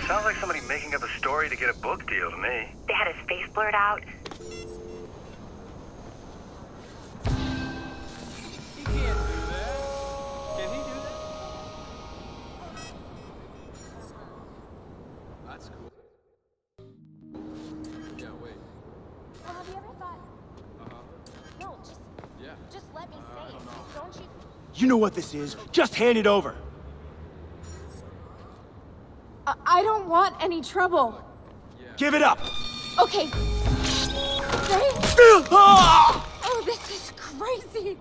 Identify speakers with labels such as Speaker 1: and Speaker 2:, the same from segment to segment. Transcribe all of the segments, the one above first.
Speaker 1: Sounds like somebody making up a story to get a book deal to me.
Speaker 2: They had his face blurred out.
Speaker 3: He can't do that. Can he do that? That's cool. Yeah, wait.
Speaker 4: Well, have you ever thought... No, just let me say it. Don't you...
Speaker 5: You know what this is. Just hand it over.
Speaker 4: I don't want any trouble.
Speaker 3: Yeah.
Speaker 5: Give it up.
Speaker 4: Okay. Thanks.
Speaker 5: Ah!
Speaker 4: Oh, this is crazy.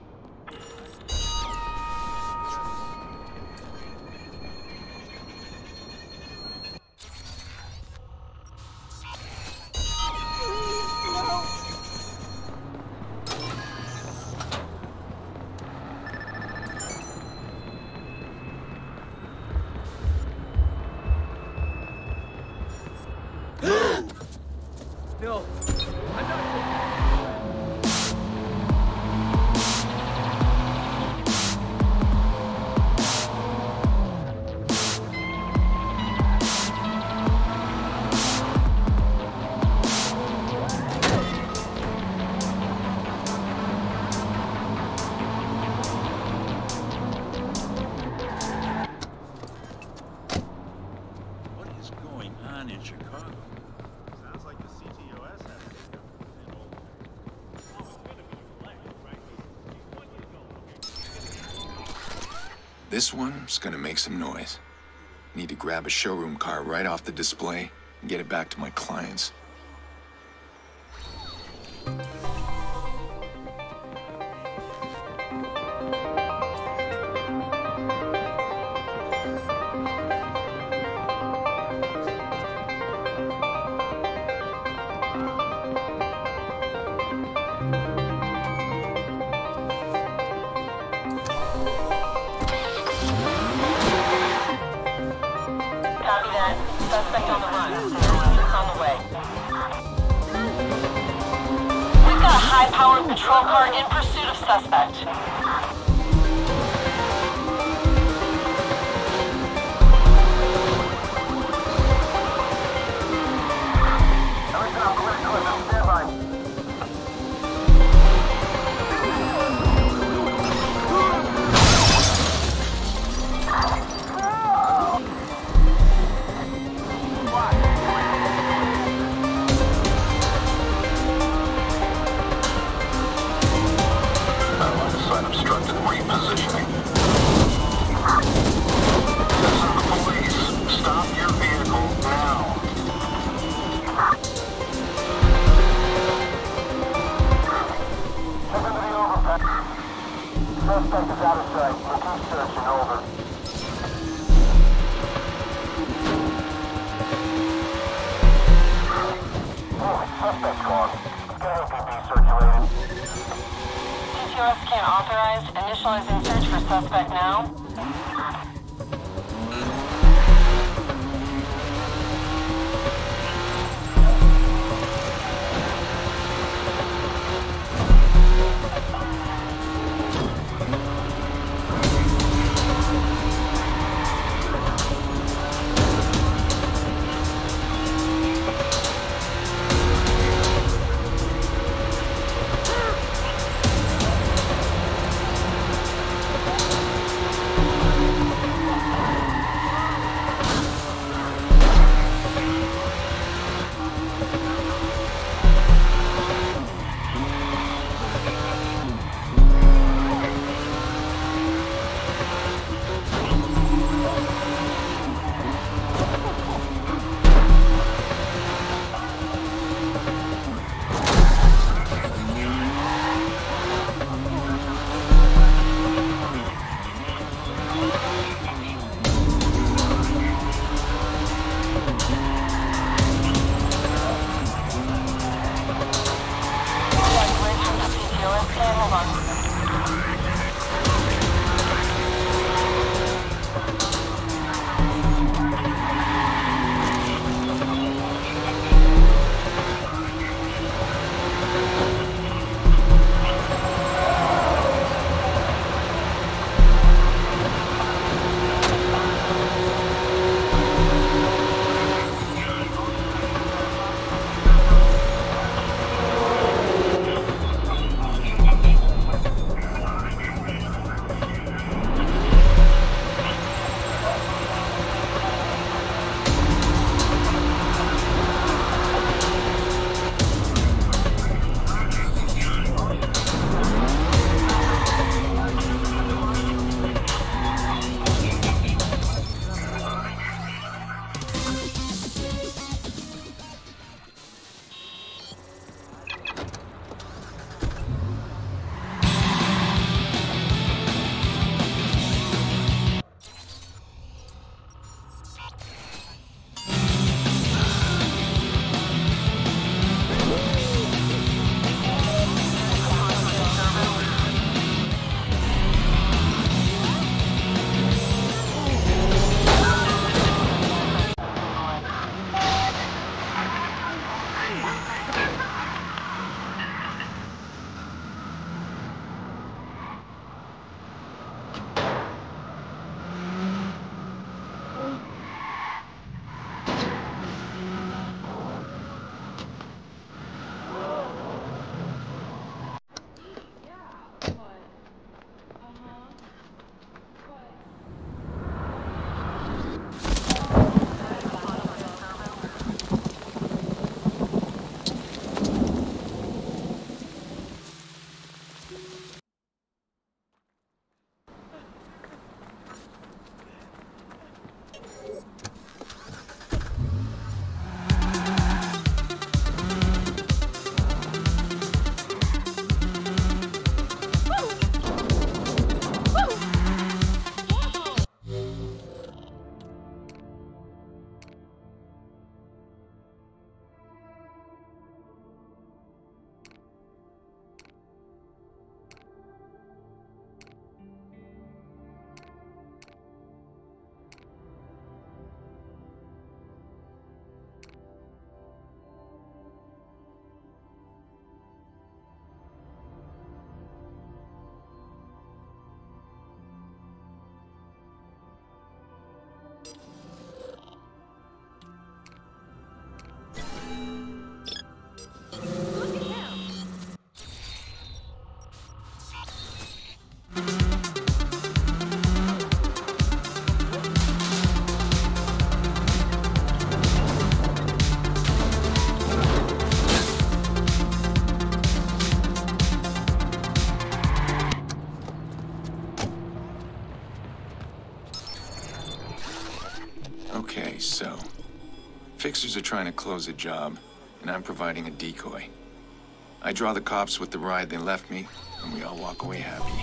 Speaker 3: No, I'm not.
Speaker 6: What is going on in Chicago? Sounds like the CTOS has
Speaker 7: This one's gonna make some noise. Need to grab a showroom car right off the display and get it back to my clients.
Speaker 2: Copy that. Suspect on the run. It's on the way. We've got a high-powered patrol car in pursuit of suspect.
Speaker 1: Obstructed repositioning. Listen to the police. Stop your vehicle now. Listen to the overpass. Suspect is out of sight. We'll keep searching. Over. Suspect's gone. Can circulated.
Speaker 2: CTOS can't authorize. Initializing search for suspect now.
Speaker 7: Apparently so. Fixers are trying to close a job, and I'm providing a decoy. I draw the cops with the ride they left me, and we all walk away happy.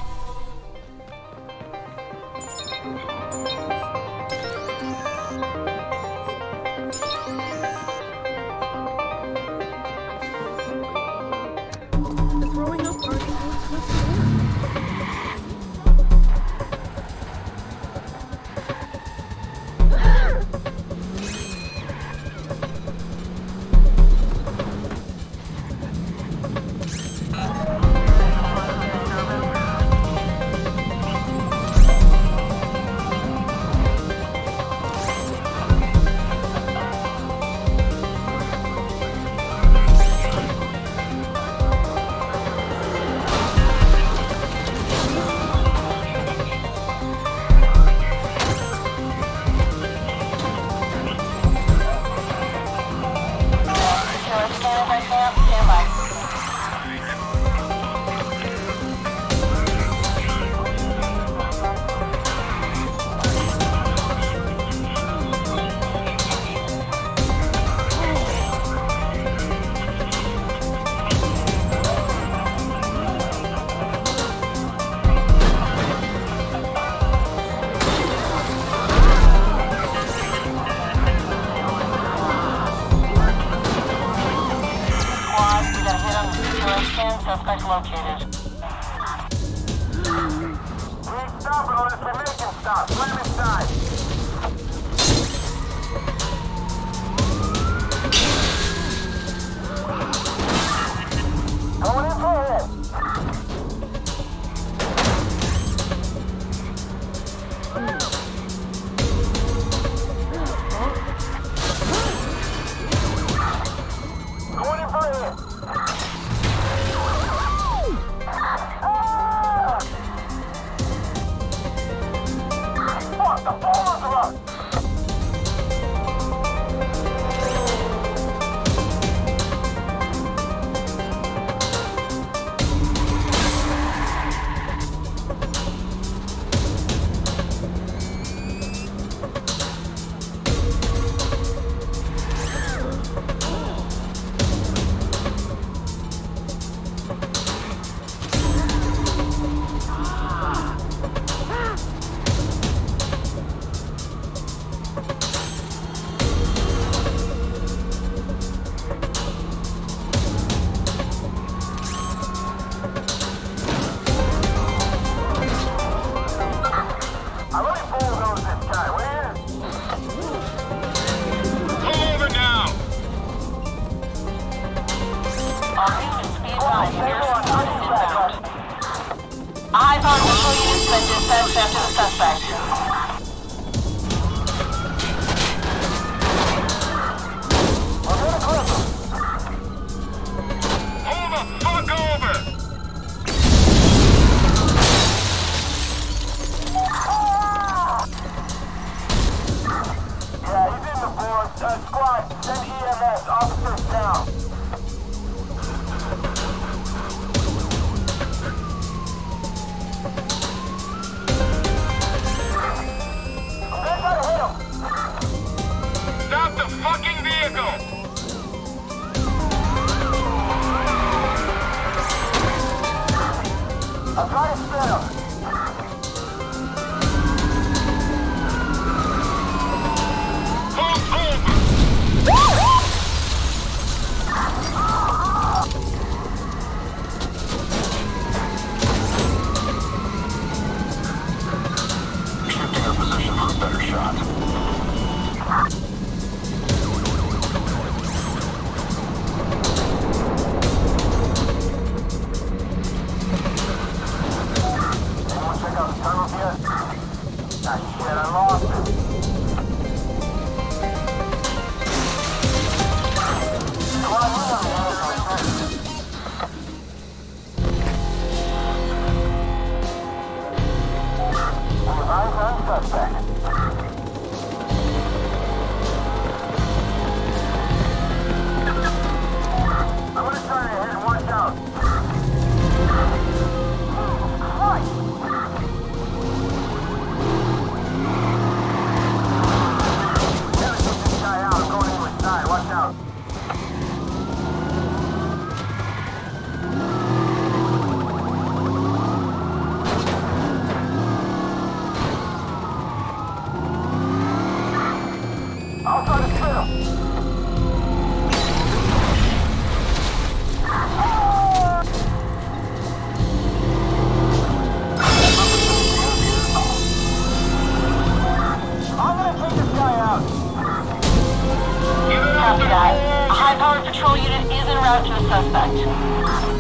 Speaker 2: Suspect located.
Speaker 1: We ain't stopping unless we make him stop. Slam inside. Going in for it. Going in for it. The ballers are up!
Speaker 2: Eyes on vehicle units been dispatched after the suspect.
Speaker 1: We're gonna clip him.
Speaker 6: Hold the fuck over!
Speaker 1: Yeah, he's in the board. Squad, send EMS. Officers down.
Speaker 6: Stop the fucking vehicle!
Speaker 1: I'll try to spin him.
Speaker 6: Pull over!
Speaker 1: Shifting our position for a better shot. Anyone check out the tunnels yet? Ah, shit, I lost it. Come on, move on the ambulance. We have eyes on suspect.
Speaker 2: after the suspect.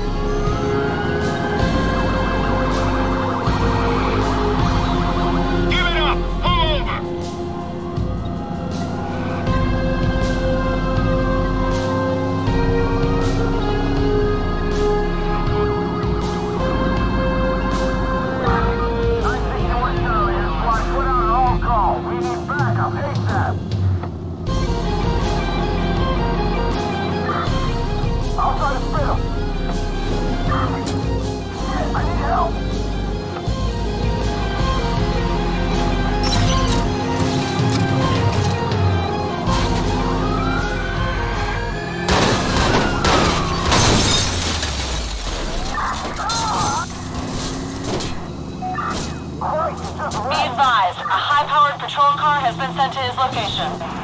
Speaker 2: Patrol car has been sent to his location.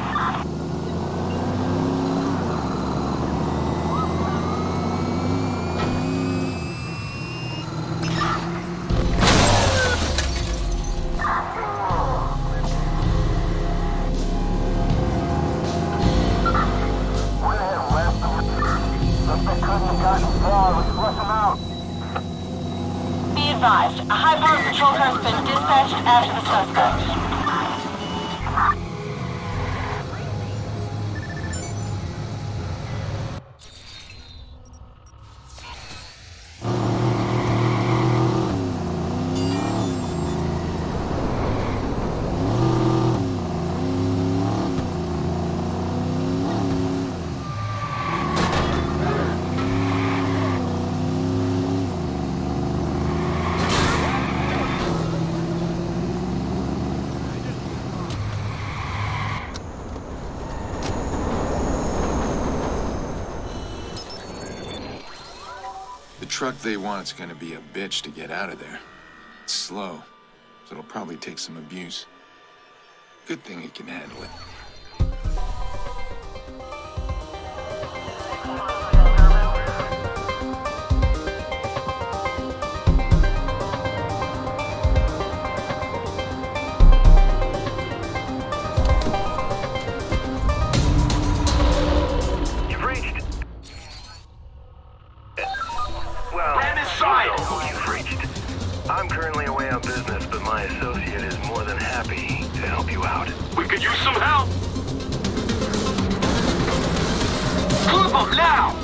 Speaker 2: Be advised, a high-powered patrol car has been dispatched after the suspect.
Speaker 7: The truck they want's gonna be a bitch to get out of there. It's slow, so it'll probably take some abuse. Good thing it can handle it.
Speaker 8: I'm currently away on business, but my associate is more than happy to help you out.
Speaker 1: We could use some help! Clip 'em now!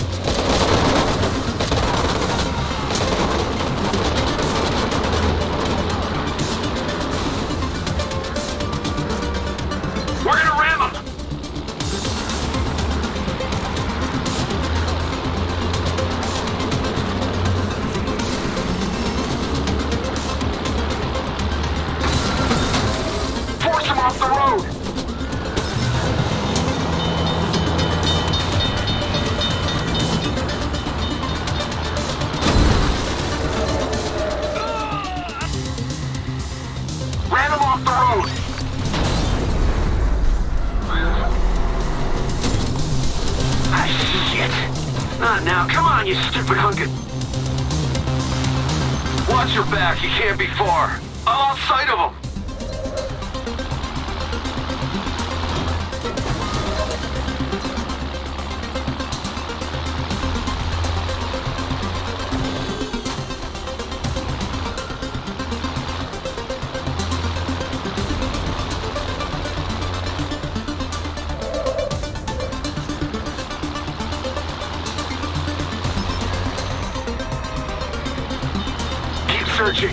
Speaker 1: We're gonna ram 'em! Off the road! Ran him off the road! Ah, shit! Not now, come on, you stupid hunkin'! Watch your back, you can't be far. I'm on sight of him! Searching.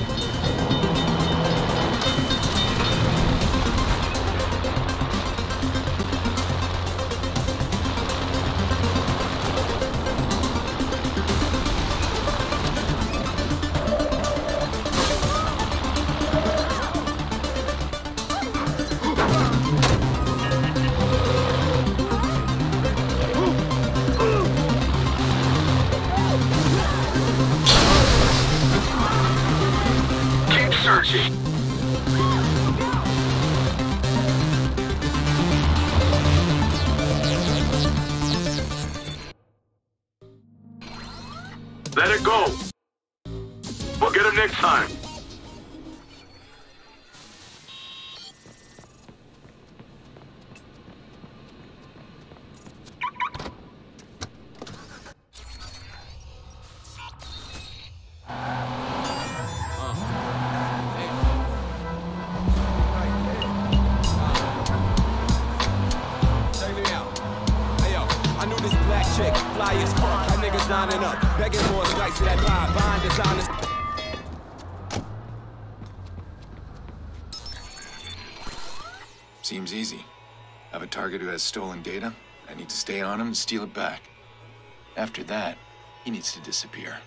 Speaker 1: Searching. Let it go. We'll get him next time.
Speaker 9: signing up. Begging for a slice of that pie, buying designers.
Speaker 7: Seems easy. I have a target who has stolen data. I need to stay on him to steal it back. After that, he needs to disappear.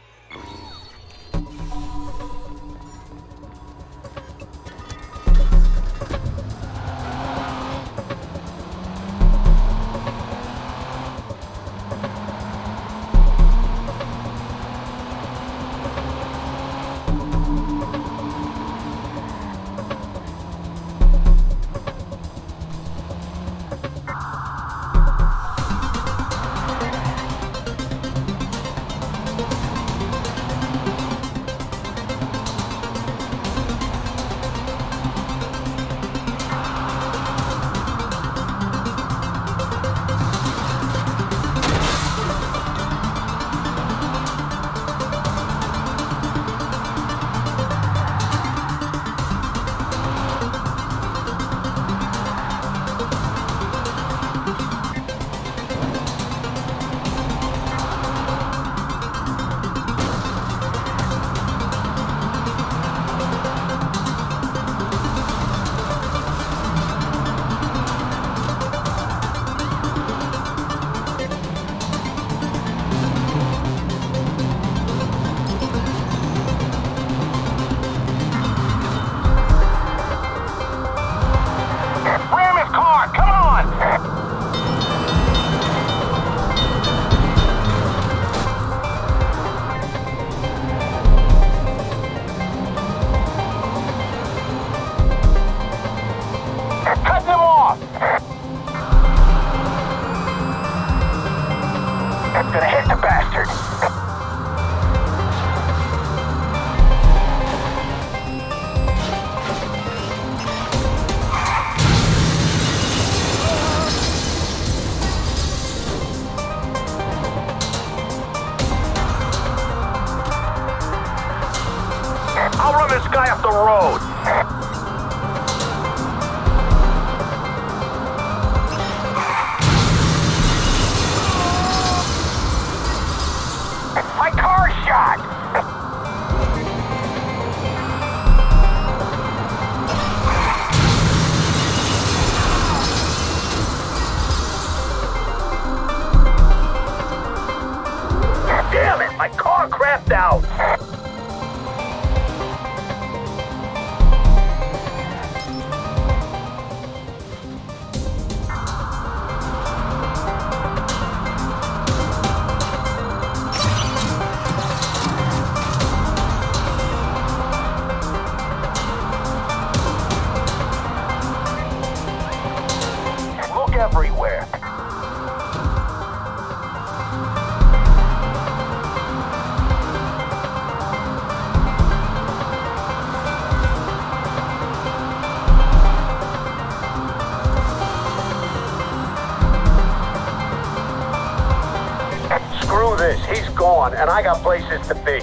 Speaker 1: Gonna hit the bastard. I'll run this guy up the road. My car's shot! Damn it! My car crapped out! Everywhere. Screw this, he's gone, and I got places to be.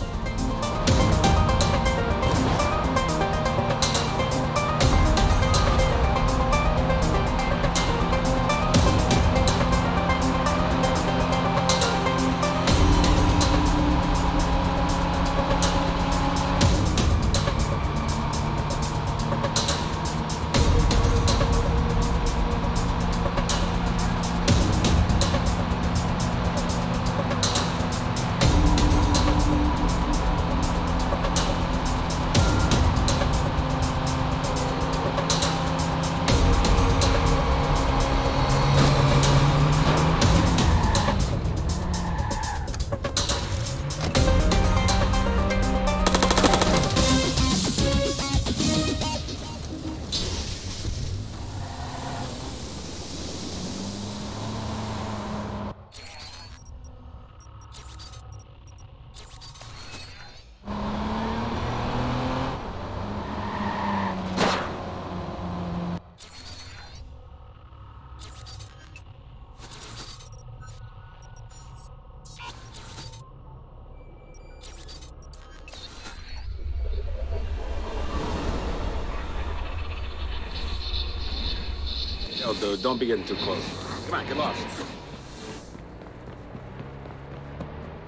Speaker 10: Yo, dude, don't be getting too close. Come on, get lost.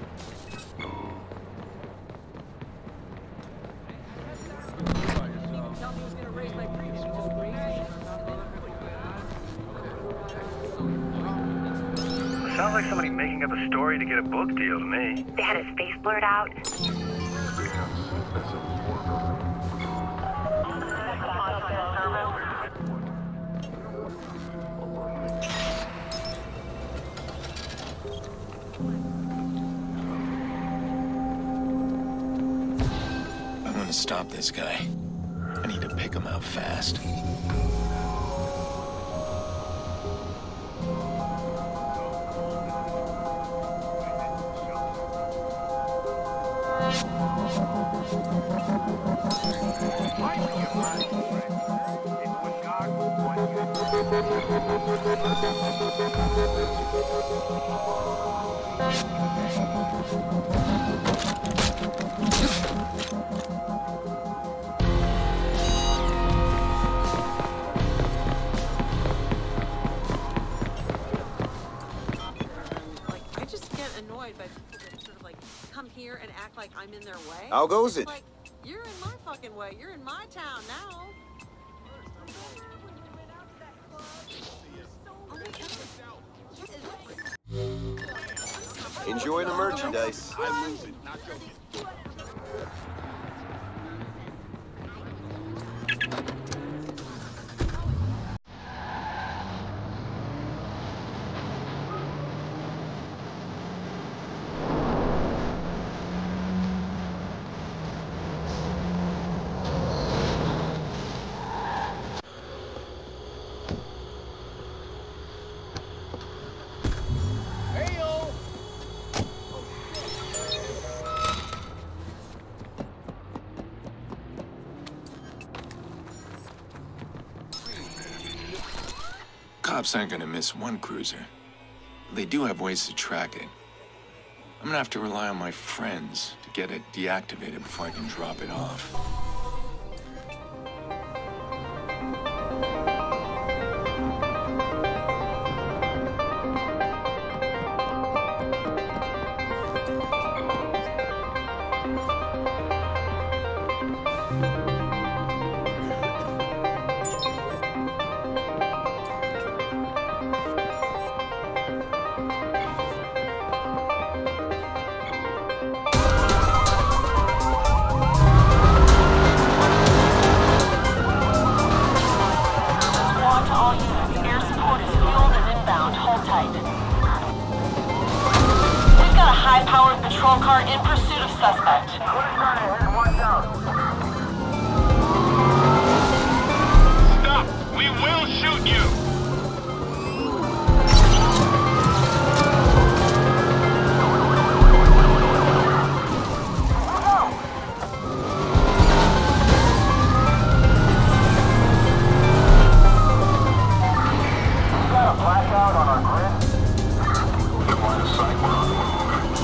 Speaker 8: Sounds like somebody making up a story to get a book deal to me.
Speaker 10: They had his face blurred out.
Speaker 7: I want to stop this guy. I need to pick him out fast.
Speaker 11: I just get annoyed by people that sort of like come here and act like I'm in their way.
Speaker 5: How goes it?
Speaker 11: Like, you're in my fucking way. You're in my town now.
Speaker 5: Enjoy the merchandise.
Speaker 6: I'm moving, not joking.
Speaker 7: Cops aren't gonna miss one cruiser. They do have ways to track it. I'm gonna have to rely on my friends to get it deactivated before I can drop it off.
Speaker 2: high-powered patrol car in pursuit of suspect.
Speaker 1: Watch out.
Speaker 12: Stop! We will shoot you!
Speaker 1: Blackout on our grid. Line of sight, we're on the move.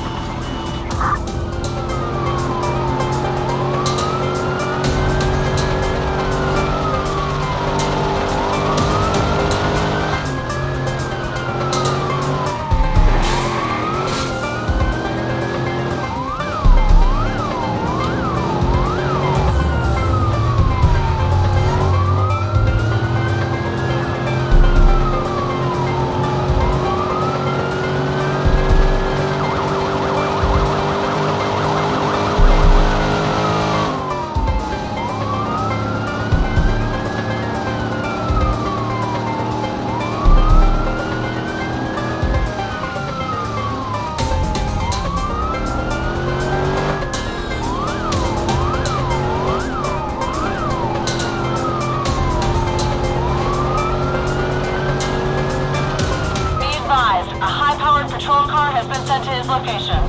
Speaker 2: Sent to his location.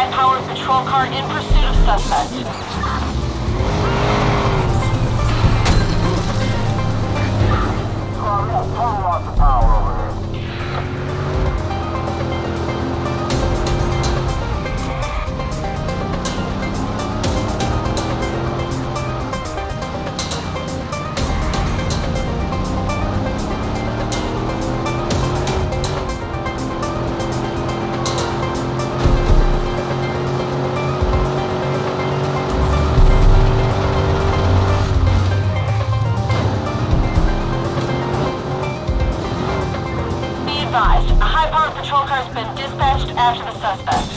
Speaker 2: high-powered patrol car in pursuit of suspect.
Speaker 1: Lots of power over here.
Speaker 2: A high-powered patrol car has been dispatched after the suspect.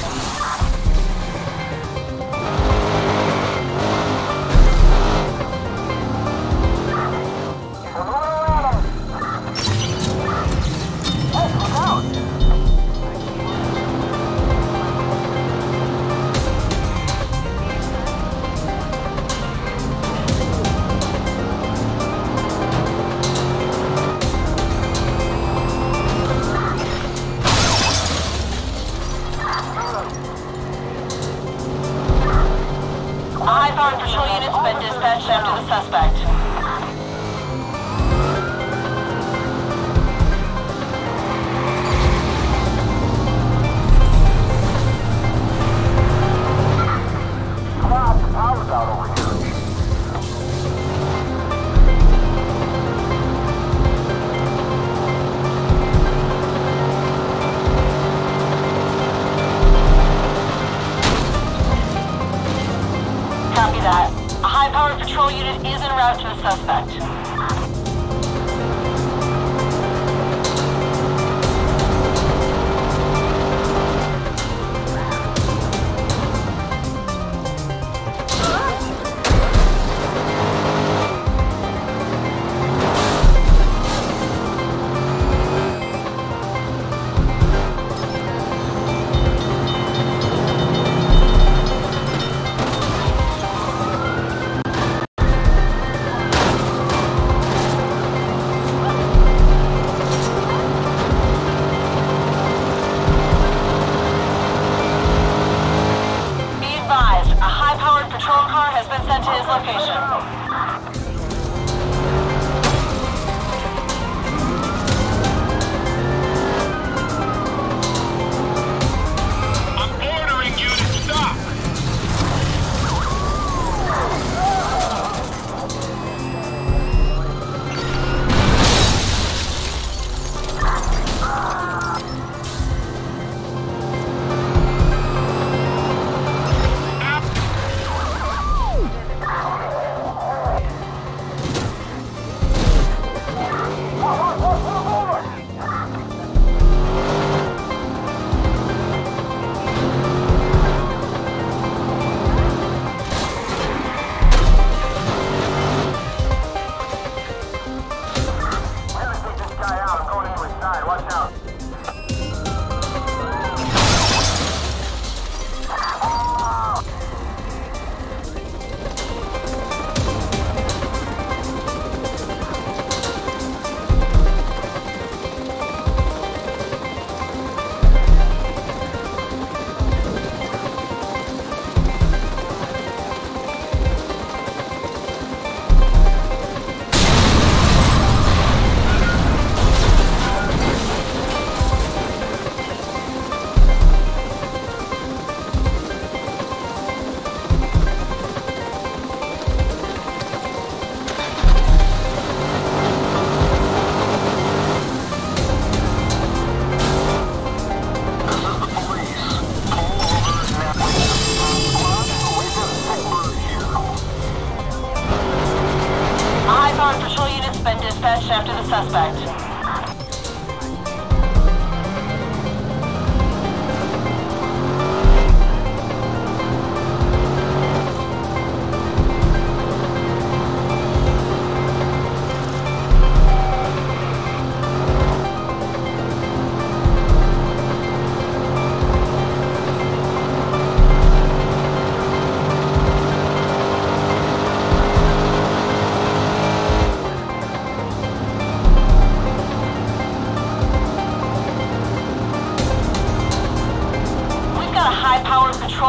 Speaker 2: A high-powered patrol unit's been dispatched after the suspect.
Speaker 1: Lots of power's out over here.
Speaker 2: Copy that. A high-powered patrol unit is en route to the suspect. Patrol car has been sent to his location.
Speaker 12: I'm ordering you to stop!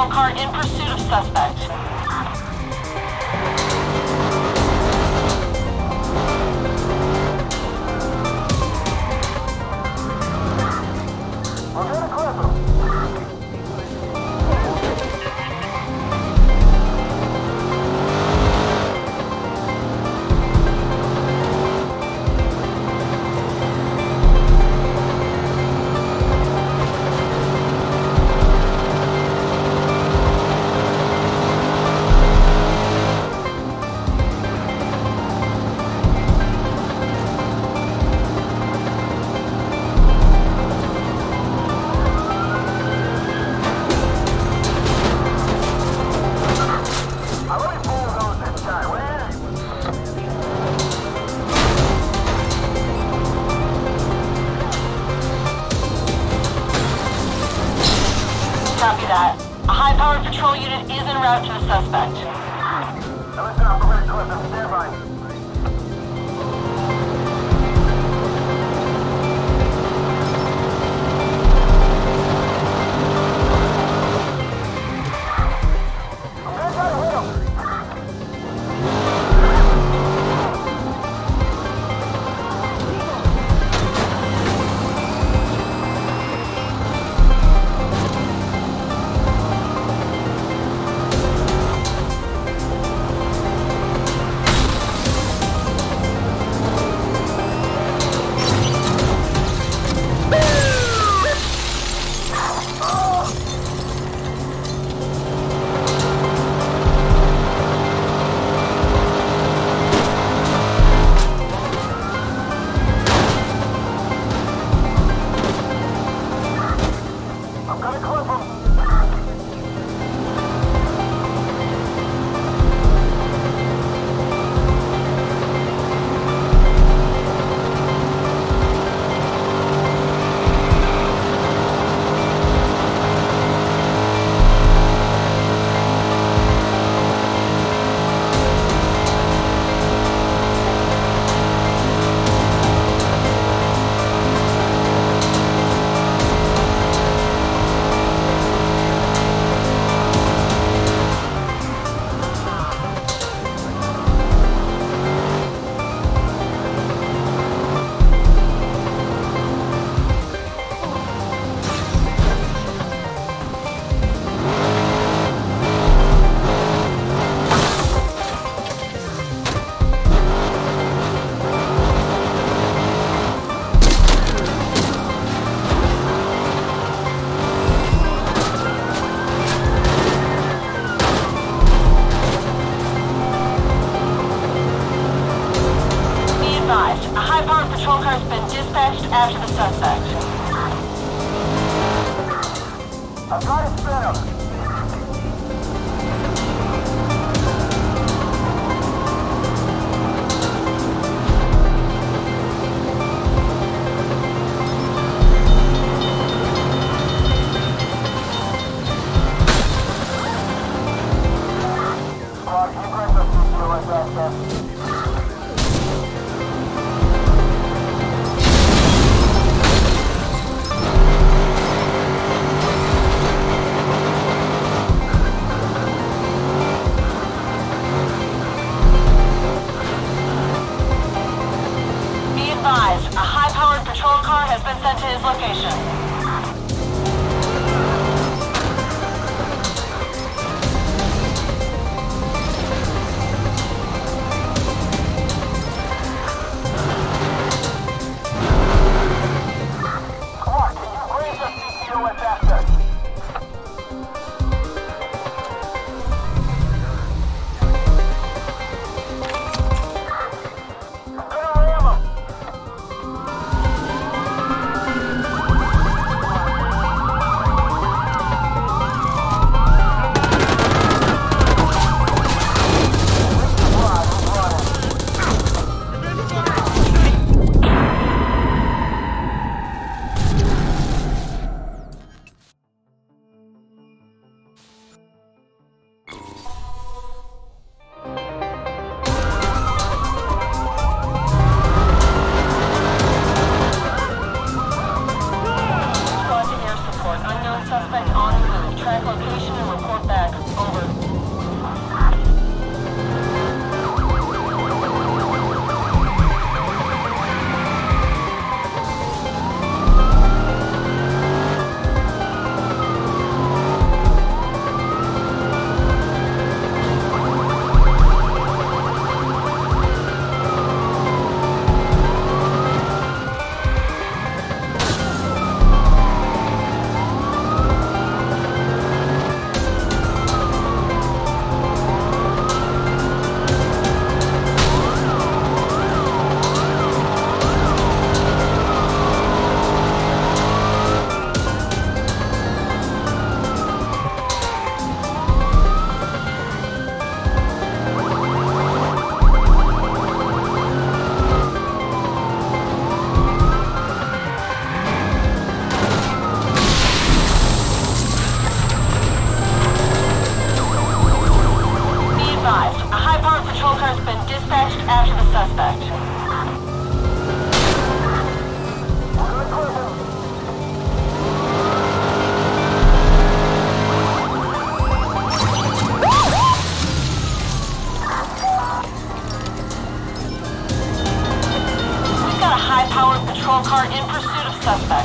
Speaker 2: patrol car in pursuit of suspect. Copy that. A high-powered patrol unit is en route to the suspect.
Speaker 1: Listen up, we're going to stand by.
Speaker 2: patrol car's been dispatched after the suspect.
Speaker 1: I've got it set up.
Speaker 2: A high-powered patrol car has been sent to his location. after the suspect. We've got a high-powered patrol car in pursuit of suspect.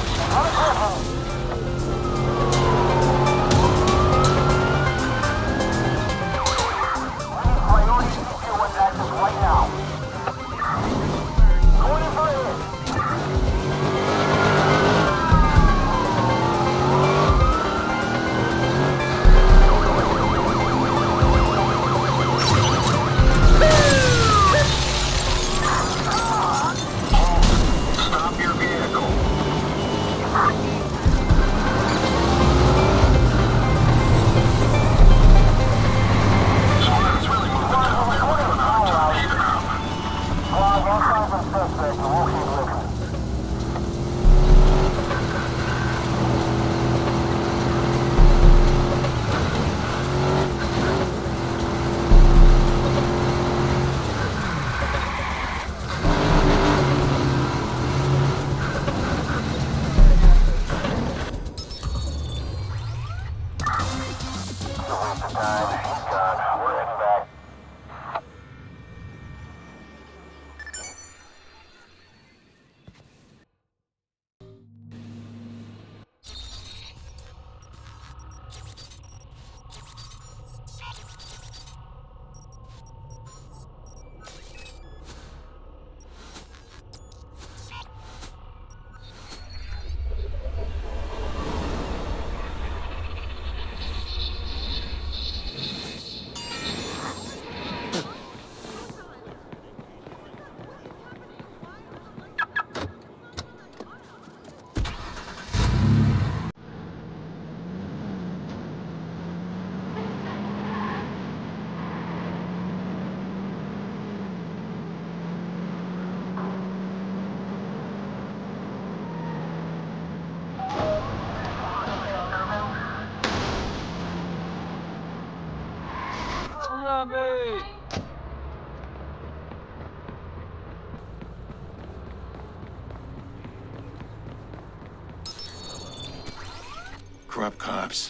Speaker 7: Corrupt cops.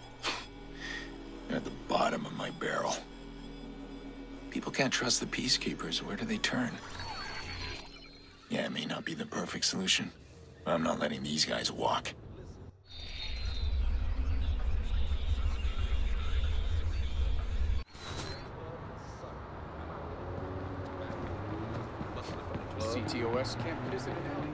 Speaker 7: They're at the bottom of my barrel. People can't trust the peacekeepers. Where do they turn? Yeah, it may not be the perfect solution, but I'm not letting these guys walk.
Speaker 3: CTOS can't visit it nowadays.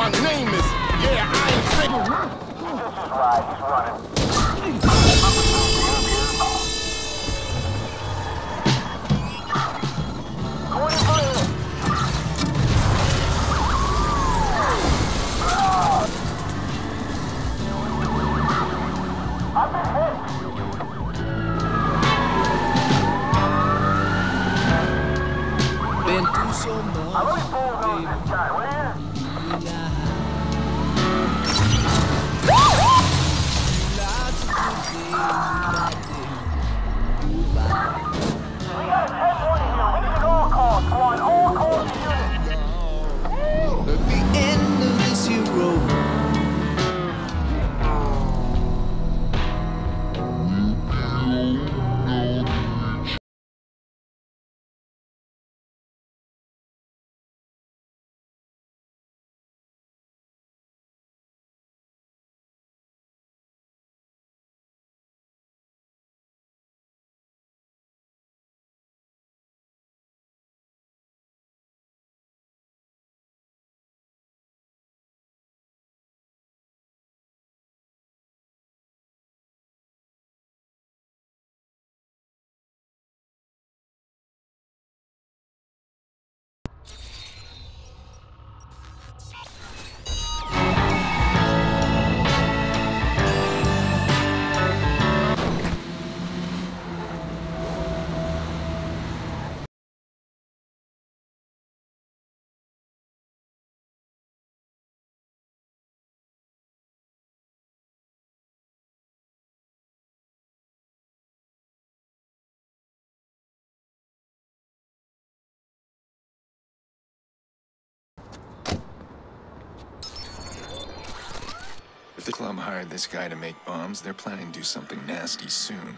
Speaker 12: my name is. Yeah, I ain't tripping.
Speaker 1: This is right, he's running. Going for it. I've been hit.
Speaker 10: Been through so much.
Speaker 1: I really bulldozed this guy, will you? We got a 10-1 here. We need an all call, squad. All calls to unit.
Speaker 10: At the end of this here road.
Speaker 7: If the club hired this guy to make bombs, they're planning to do something nasty soon.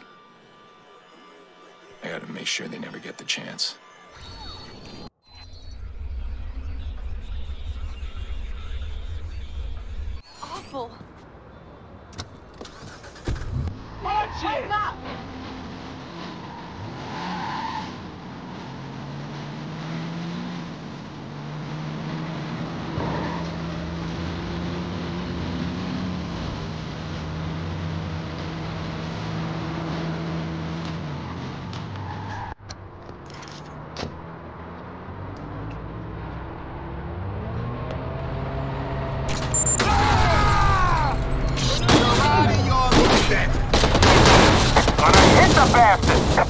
Speaker 7: I gotta make sure they never get the chance.
Speaker 11: Awful.
Speaker 12: Watch it!
Speaker 1: Hit the bastard!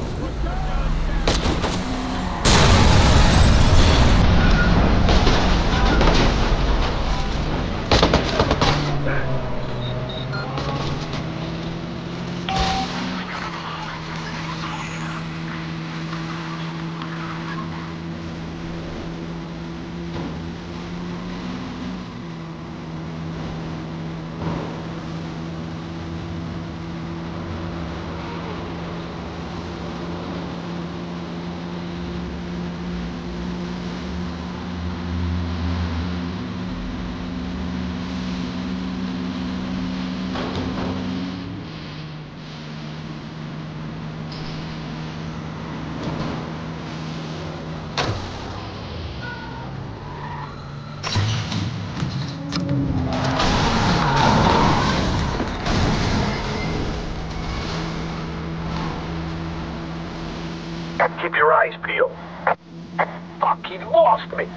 Speaker 1: Keep your eyes peeled. Fuck, he lost me.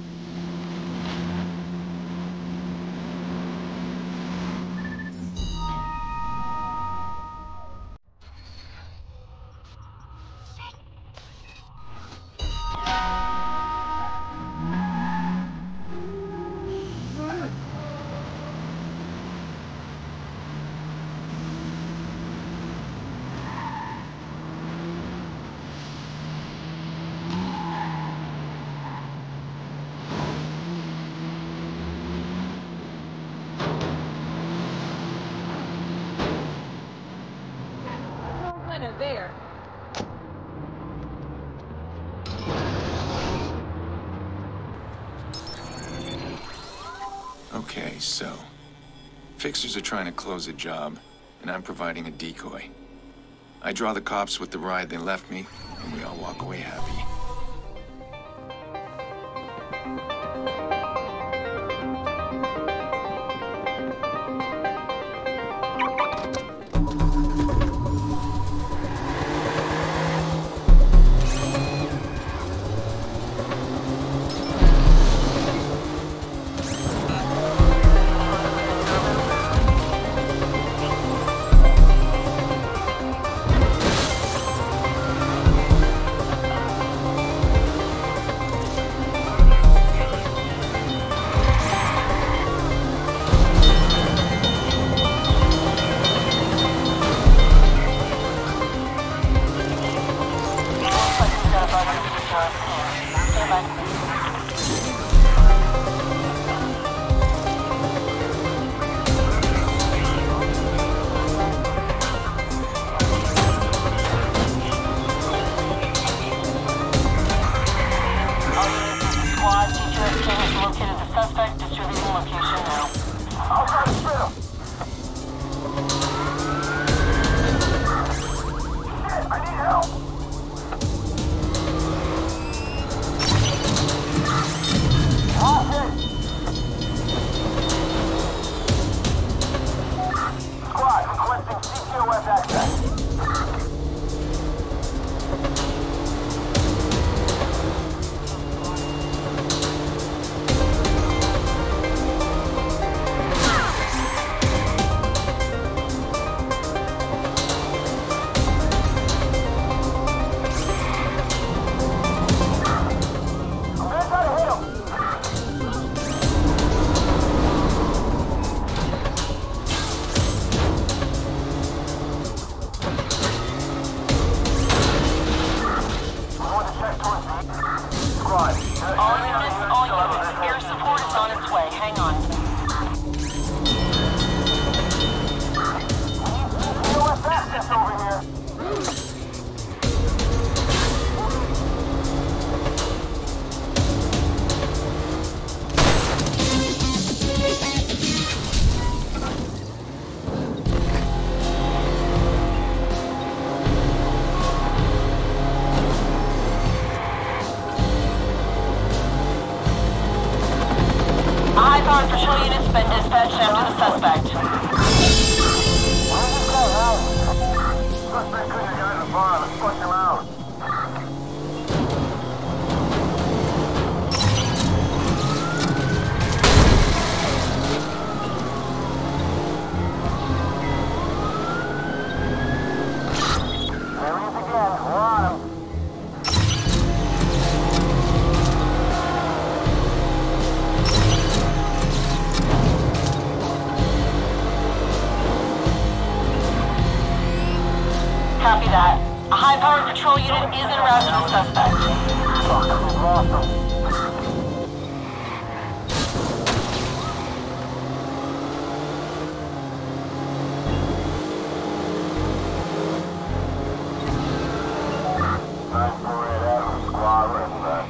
Speaker 11: There.
Speaker 7: Okay, so... Fixers are trying to close a job, and I'm providing a decoy. I draw the cops with the ride they left me, and we all walk away happy.
Speaker 2: located the suspect. Distributing location now.
Speaker 1: I'll try to spit him. Shit, I need help. Squad, requesting CTOS access.
Speaker 2: All units, air support is on its way. Hang on.
Speaker 1: CTOS access over here.
Speaker 2: High-powered patrol unit's been dispatched after the suspect.
Speaker 1: Suspect couldn't have gotten far. Let's flush him out. There he is again. We're on him.
Speaker 2: Copy that. A high-powered patrol unit is en route to the suspect.
Speaker 1: Fuck, we've lost him. Time for it out of the squad. We're inside.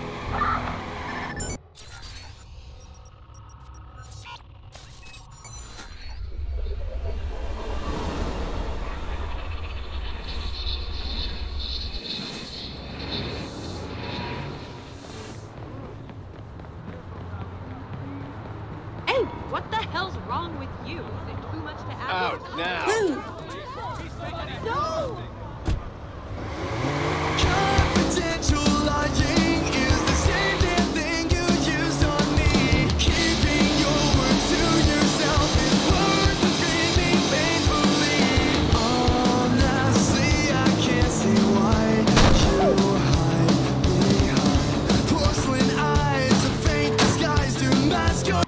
Speaker 11: Hey, what the hell's wrong with you? Is it too much to ask?
Speaker 12: Out now.
Speaker 11: No!
Speaker 10: Confidential lying is the same damn thing you used on me. Keeping your word to yourself is worse than screaming painfully. Honestly, I can't see why you hide behind porcelain eyes, a faint disguise to mask your.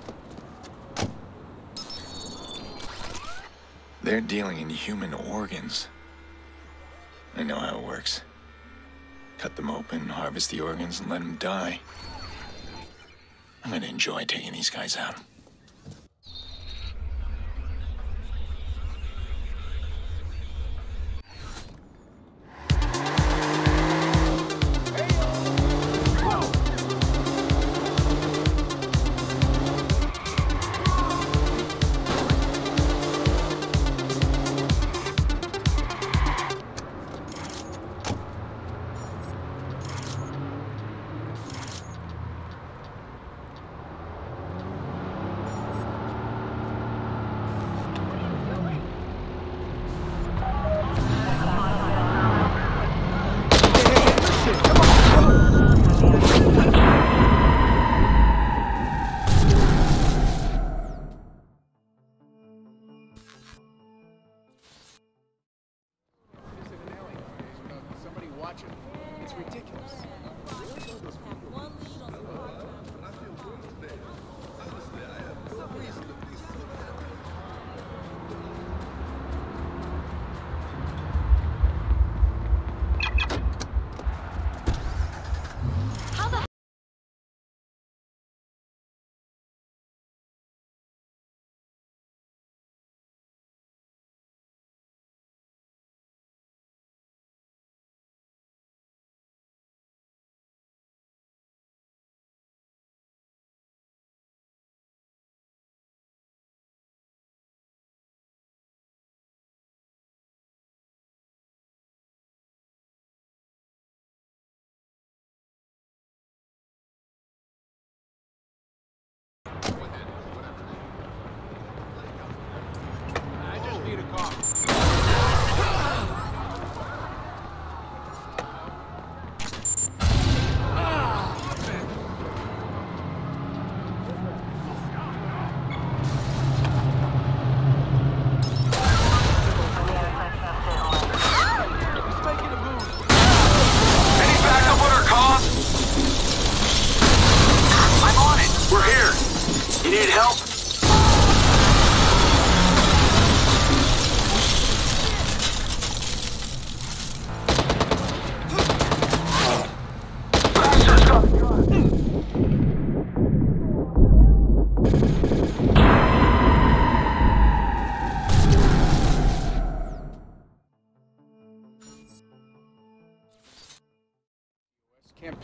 Speaker 7: They're dealing in human organs. I know how it works. Cut them open, harvest the organs, and let them die. I'm gonna enjoy taking these guys out.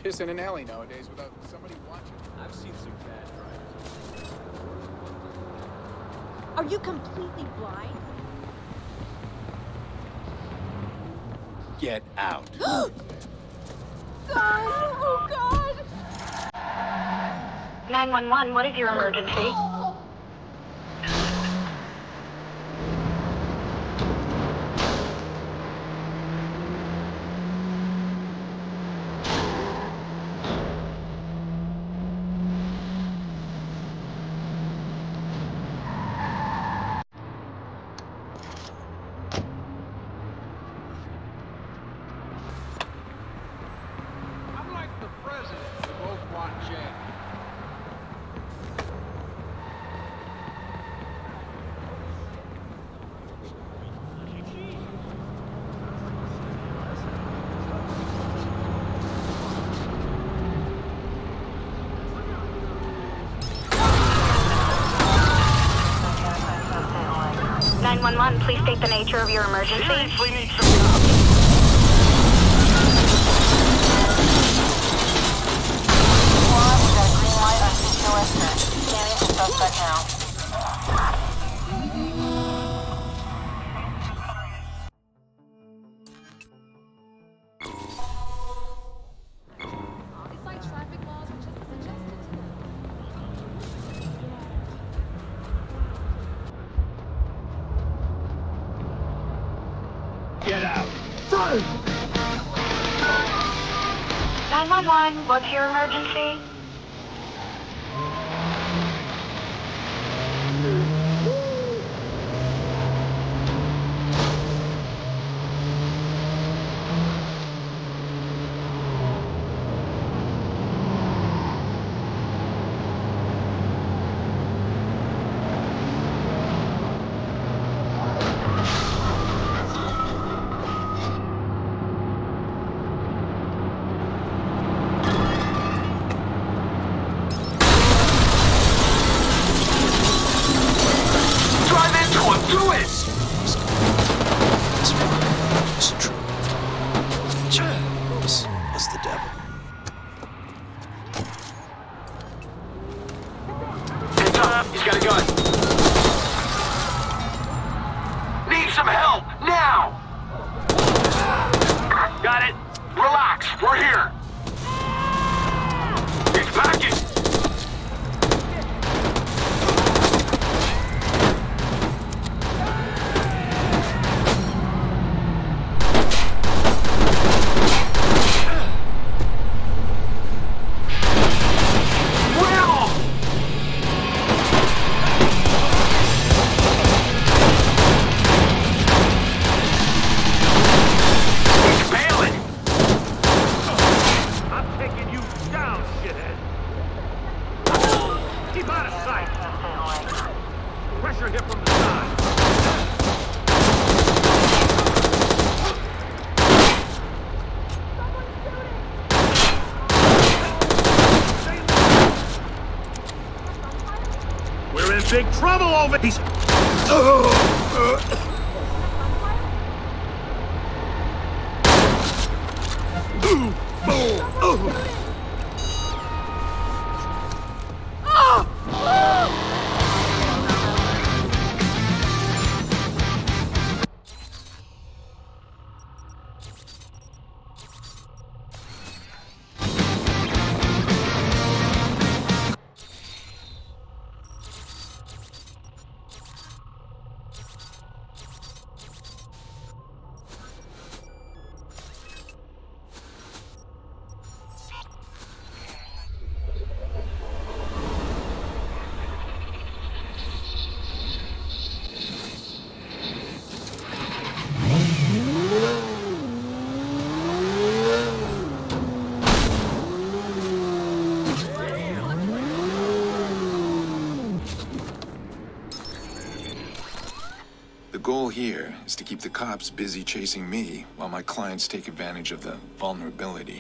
Speaker 3: piss in an alley nowadays without somebody watching.
Speaker 13: I've seen some bad drivers.
Speaker 11: Are you completely blind?
Speaker 13: Get out.
Speaker 11: God! Oh, God!
Speaker 2: 911, what is your emergency?
Speaker 3: I'm like the president. We both want change.
Speaker 2: Please state the nature of your emergency.
Speaker 1: Seriously need some cops.
Speaker 2: Squad, we got a green light on CTOS. Scanning for suspect now.
Speaker 4: It's like traffic laws were just suggested to them.
Speaker 1: Get out. Front!
Speaker 2: 911, what's your emergency?
Speaker 1: Do it!
Speaker 7: It's true. This was the devil.
Speaker 1: Hands up! He's got a gun. Need some help now! Got it. Relax. We're here. He's backing. Pressure hit from the side. We're in big trouble over these.
Speaker 7: The goal here is to keep the cops busy chasing me while my clients take advantage of the vulnerability.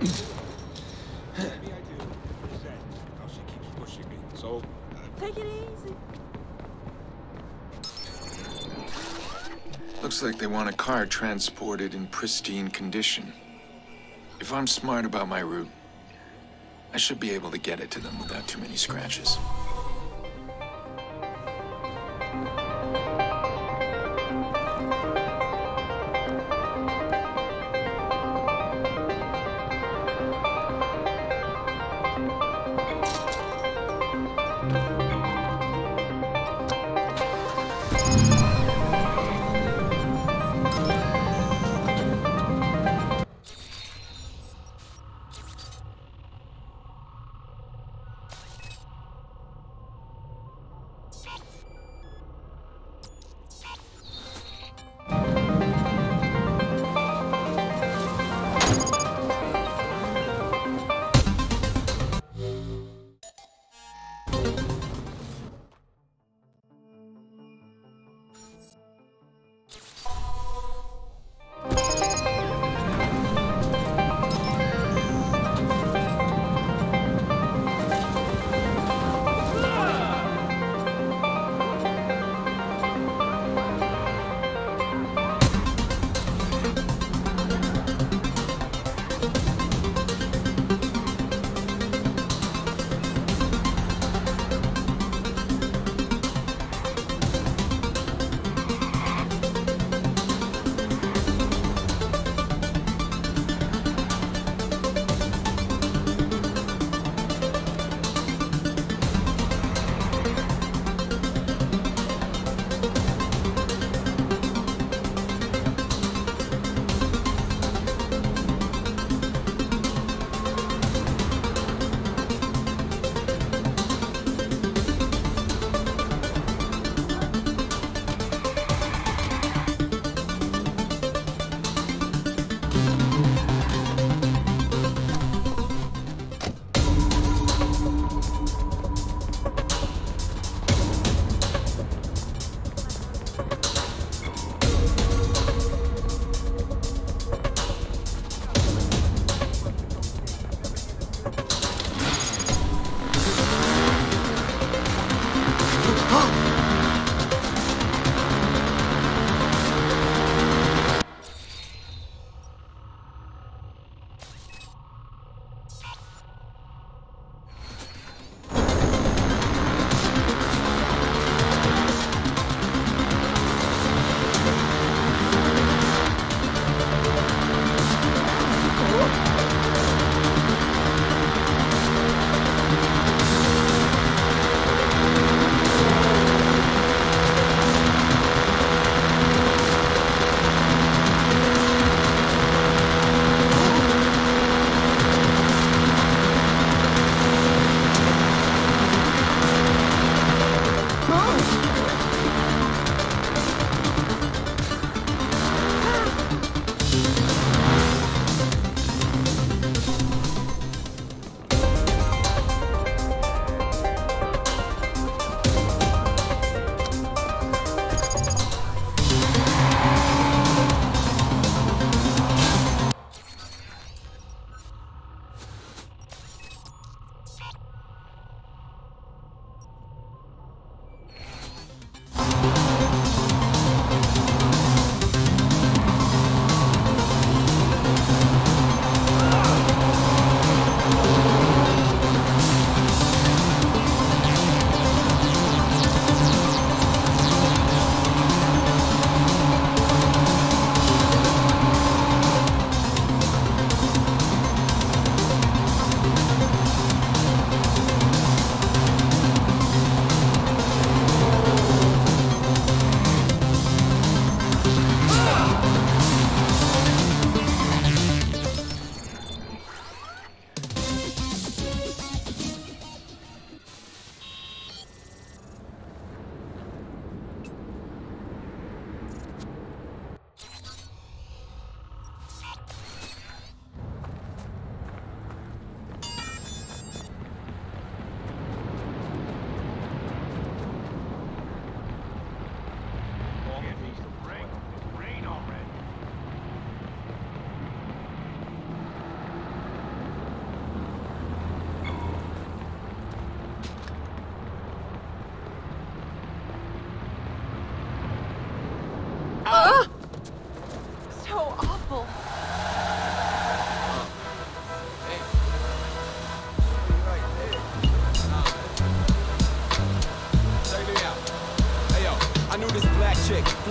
Speaker 12: Maybe I do. What is that? Oh, she keeps pushing me. So,
Speaker 11: Take it easy.
Speaker 7: Looks like they want a car transported in pristine condition. If I'm smart about my route, I should be able to get it to them without too many scratches.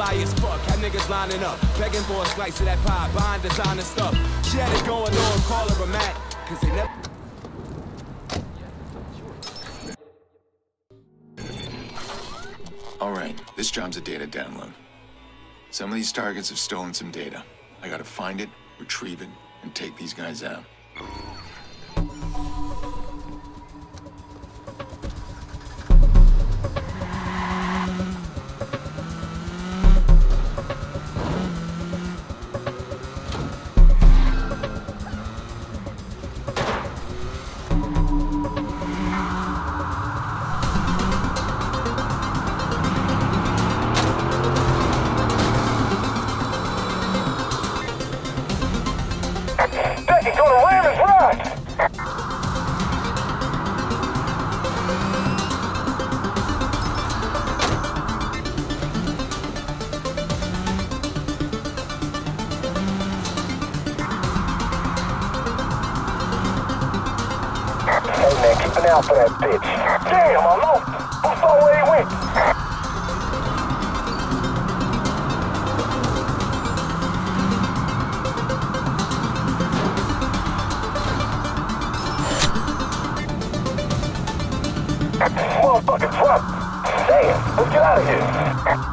Speaker 9: fly as fuck. Had niggas lining up, begging for a slice of that pie, buying designer stuff. She had it going on, call her a Mac, cause they never.
Speaker 7: All right, this job's a data download. Some of these targets have stolen some data. I gotta find it, retrieve it, and take these guys out.
Speaker 1: He's gonna ram his ride! Hey man, keep an eye out for that bitch. Damn, I lost him. Who saw where he went? Motherfucking truck! Damn, let's get out of here!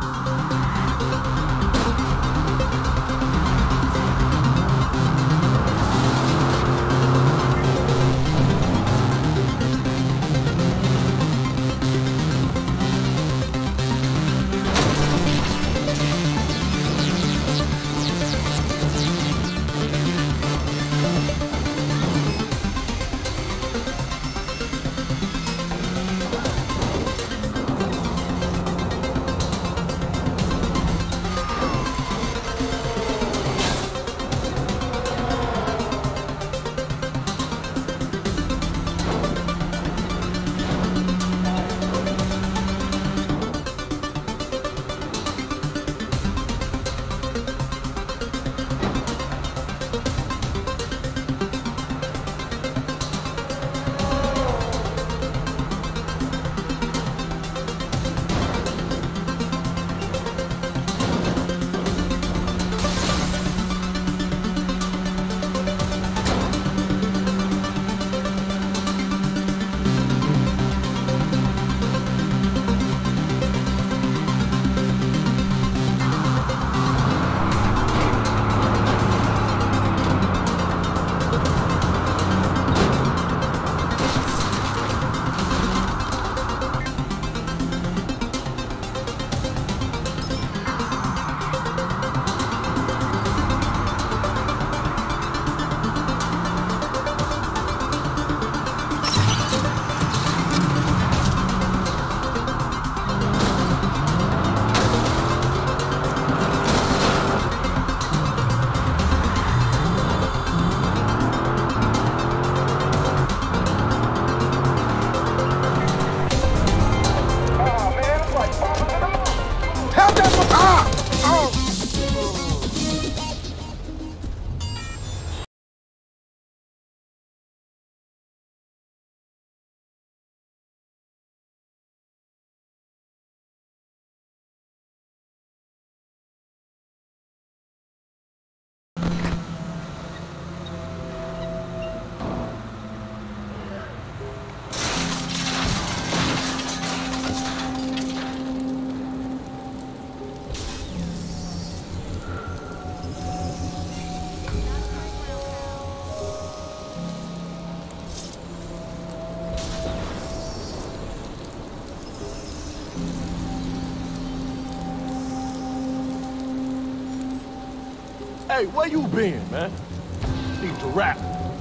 Speaker 14: Hey, where you been, man? Need to rap.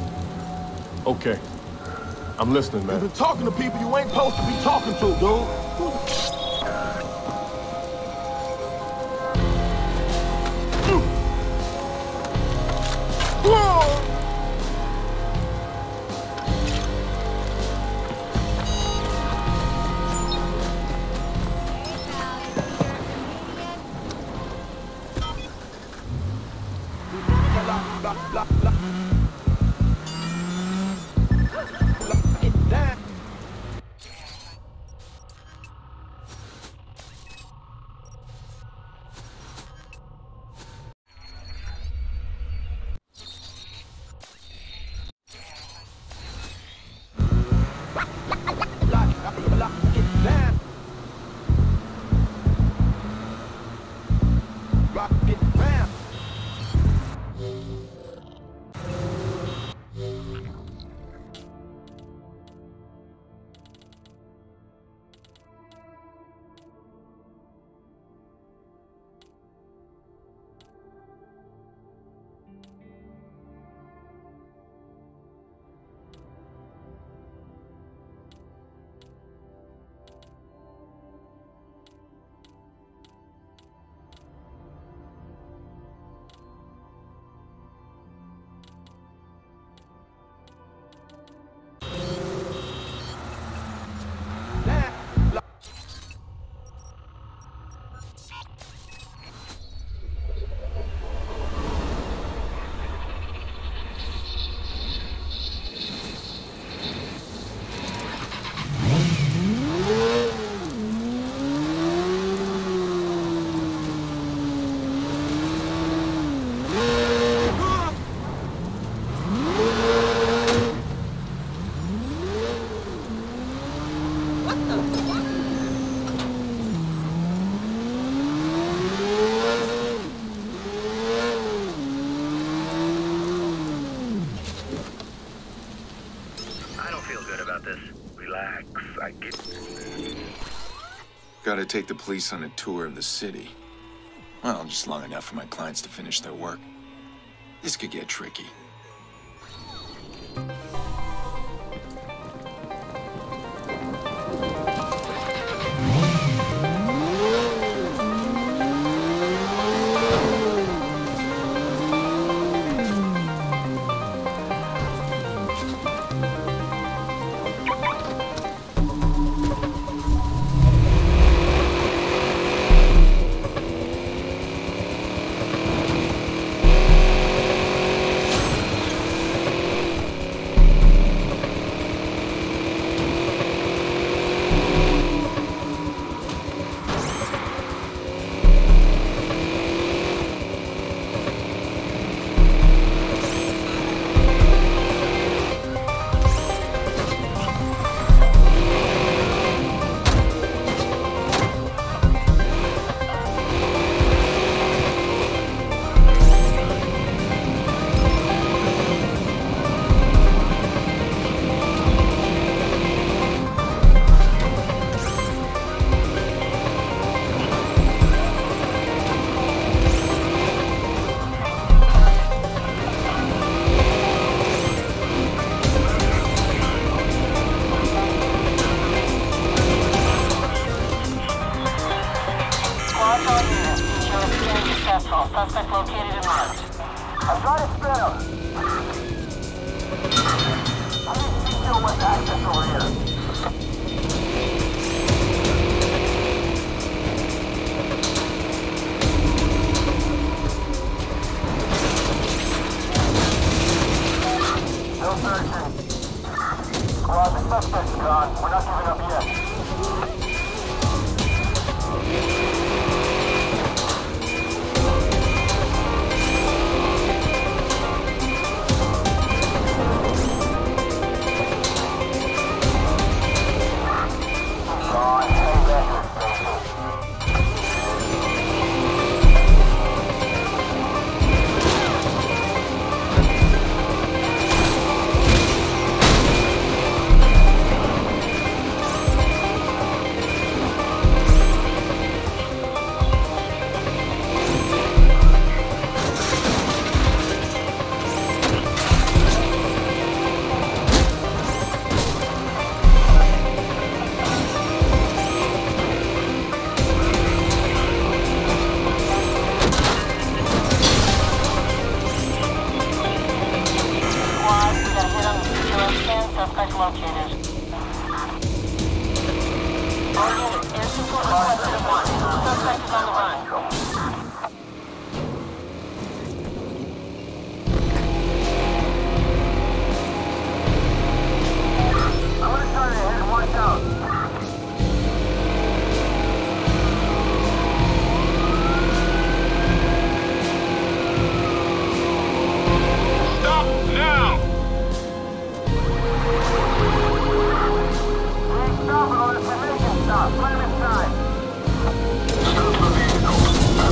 Speaker 14: Okay. I'm listening, man. You've been talking to people you ain't supposed to be talking to, dude.
Speaker 8: I don't feel good about this. Relax, I get...
Speaker 7: Gotta take the police on a tour of the city. Well, just long enough for my clients to finish their work. This could get tricky.
Speaker 2: Suspect located and marked.
Speaker 1: I'm trying to spin him. I need to deal with access over here. No searching. Squad, the suspect's gone. We're not giving up yet.
Speaker 2: Suspect located. All units, air support requested at once. Suspect is on the run.
Speaker 1: I'm gonna turn ahead and watch out.
Speaker 14: Stop now!
Speaker 1: Stop it unless we're making stop. Put him inside. Stop the vehicle.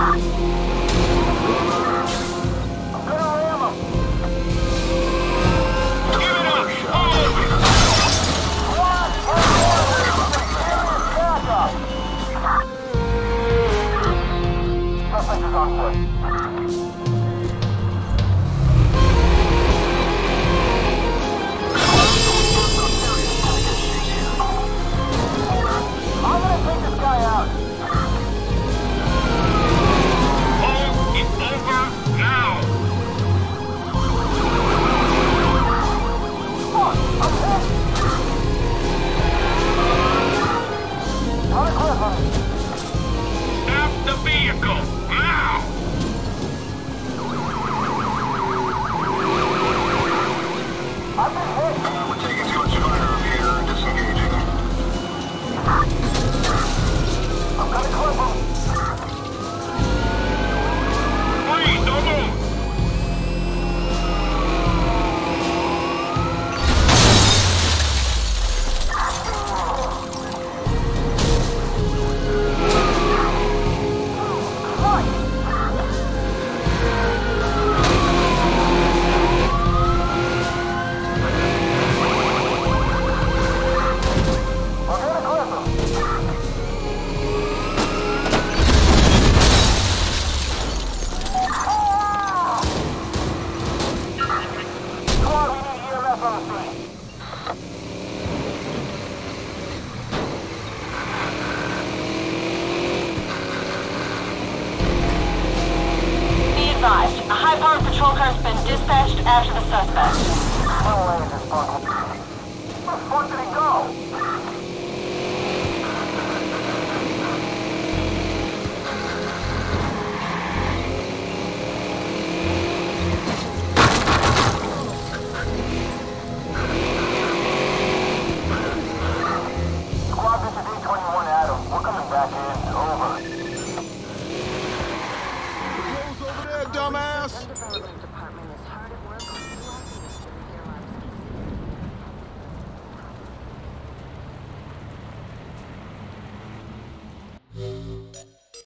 Speaker 2: advised, a high-powered patrol car has been dispatched after the suspect.
Speaker 1: Where the fuck did he go?